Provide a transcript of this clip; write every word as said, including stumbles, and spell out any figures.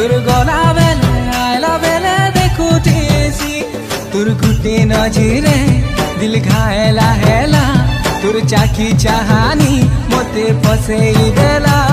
তোর গলা বেলে আইলা বেলে দেখুতেছি তোর গুটে নজরে দিল ঘায়লা হেলা তোর চাকি চাহানি মতে ফসেই দেলা।